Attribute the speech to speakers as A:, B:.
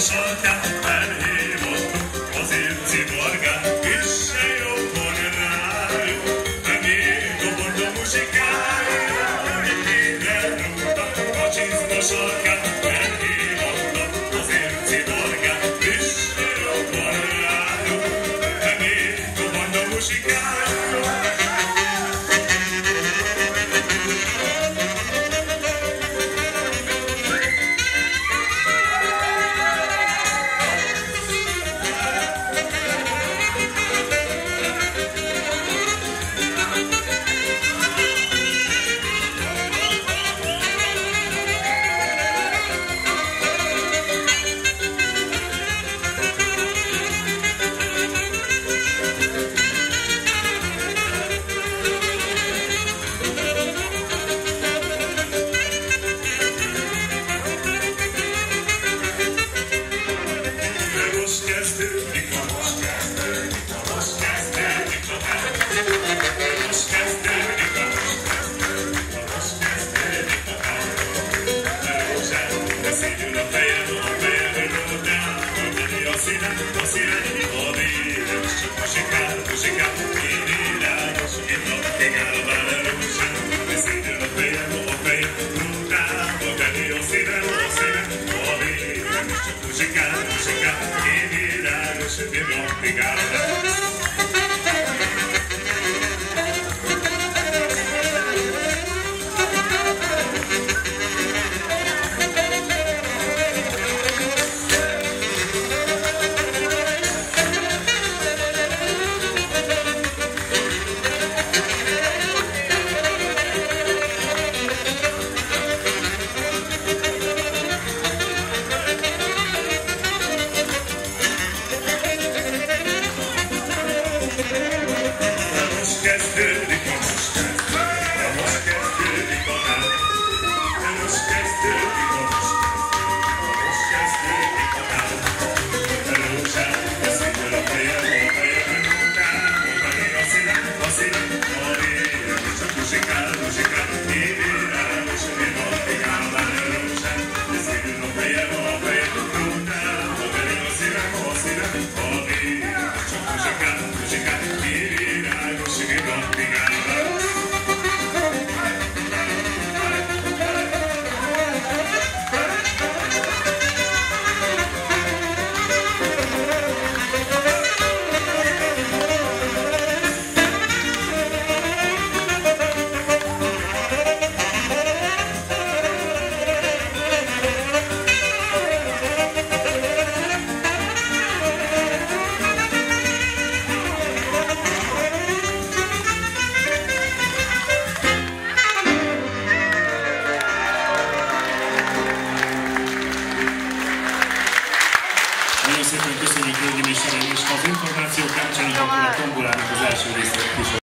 A: sarkán, elhívottuk az ércivargát, és se jobban rájuk, de még a borda muzsikája, hogy mire rúgtak a csizma sarkán, elhívottuk az ércivargát, és se jobban rájuk, de még a borda muzsikája.
B: Nagyon szépen köszönjük Györgyi és az információk kapcsán, akkor a tombolának az első részét is